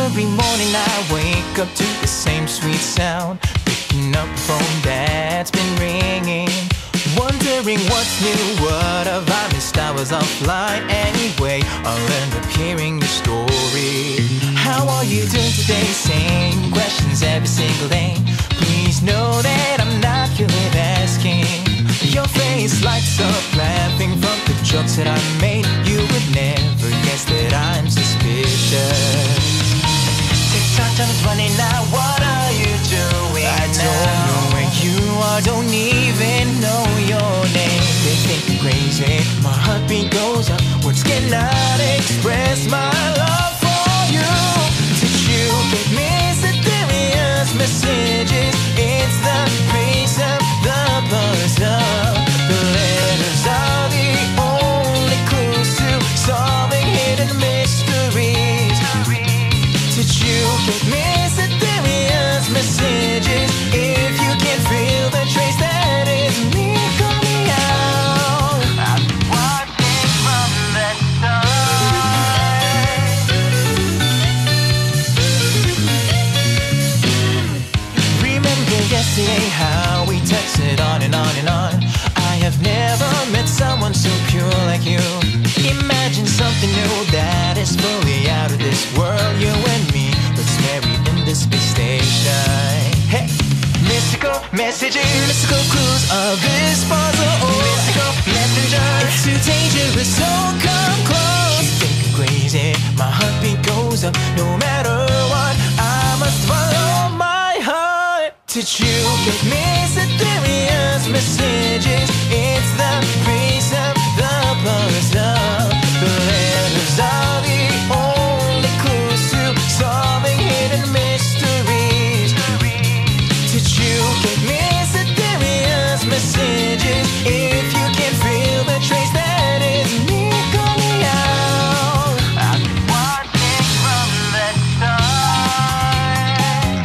Every morning I wake up to the same sweet sound, picking up the phone that's been ringing, wondering what's new, what have I missed? I was offline anyway, I'll end up hearing your story. How are you doing today? Same questions every single day. Please know that I'm not your live asking. Your face lights up laughing from the jokes that I made. You would never guess that I'm suspicious. TikTok time's running out, what are you doing now? I don't know where you are, don't even know your name. They think you're crazy, my heartbeat goes up, words cannot express my love for you. Did you get mysterious messages? It's the piece of the puzzle. The letters are the only clues to solving hidden mysteries. Did you get mysterious messages? If you can feel the trace, that is me coming out. I'm watching from the side. Remember yesterday how we texted on and on and on. I have never met someone so pure like you. Imagine something new that is fully out of this world. You and me, let's marry in the space station. Hey, mystical messages, mystical clues of this puzzle. Mystical messenger, it's too dangerous, so come close. You think I'm crazy, my heartbeat goes up. No matter what, I must follow my heart. Did you get mysterious messages? It's the piece of the puzzle. The letters are the only clues to solving hidden mysteries. Did you get mysterious messages? If you can feel the trace, that is me coming out. I'm watching from the side.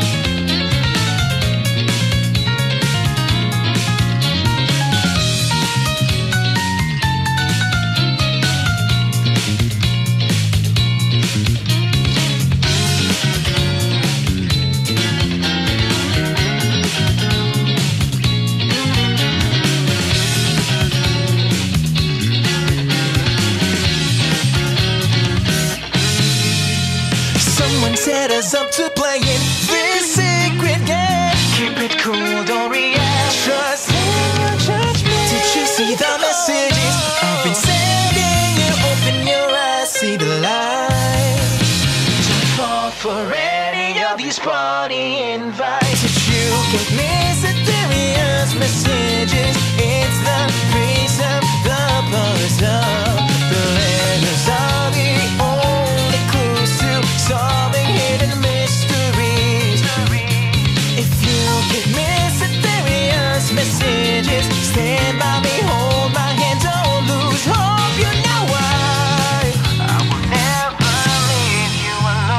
Someone set us up to playing this secret game. Keep it cool, don't react. Trust in your judgment. Did you see the messages I've been sending you? Open your eyes, see the light. Don't fall for any of these party invites. Did you get mysterious messages? It's the piece of the puzzle. The letters are the only clues to solving hidden mysteries. If you get mysterious messages, stand by me, hold my hand, don't lose hope. You know why I will never leave you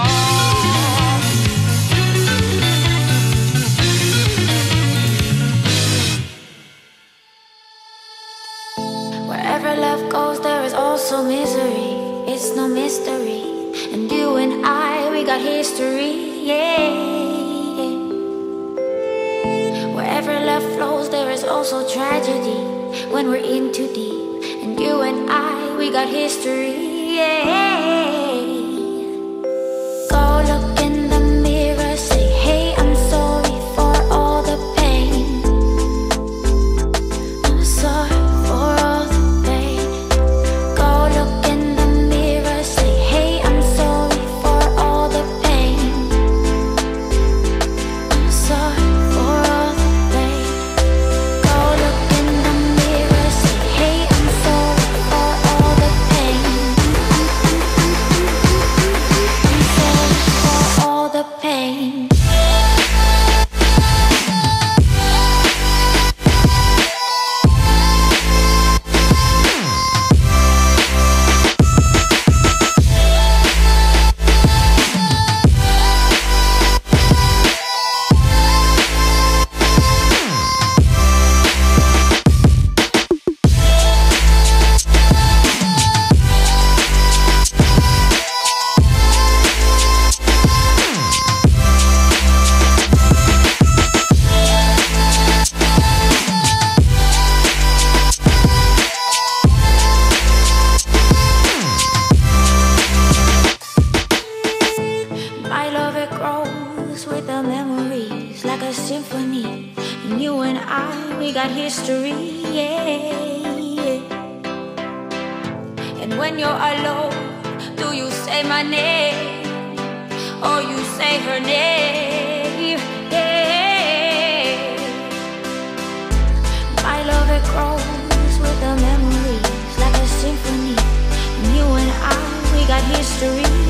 alone. Wherever love goes, there is also misery. It's no mystery. And you and I, we got history, yeah. Wherever love flows, there is also tragedy when we're in too deep. And you and I, we got history, yeah. Go look in the mirror, say, hey, I'm sorry for all the pain. I'm sorry for all the pain. Go look in the mirror, say, hey, I'm sorry for all the pain. I'm sorry for all the pain. Go look in the mirror, say, hey, I'm sorry for all the pain. history, yeah. And when you're alone, do you say my name or you say her name? Yeah. My love, it grows with the memories like a symphony. And you and I, we got history.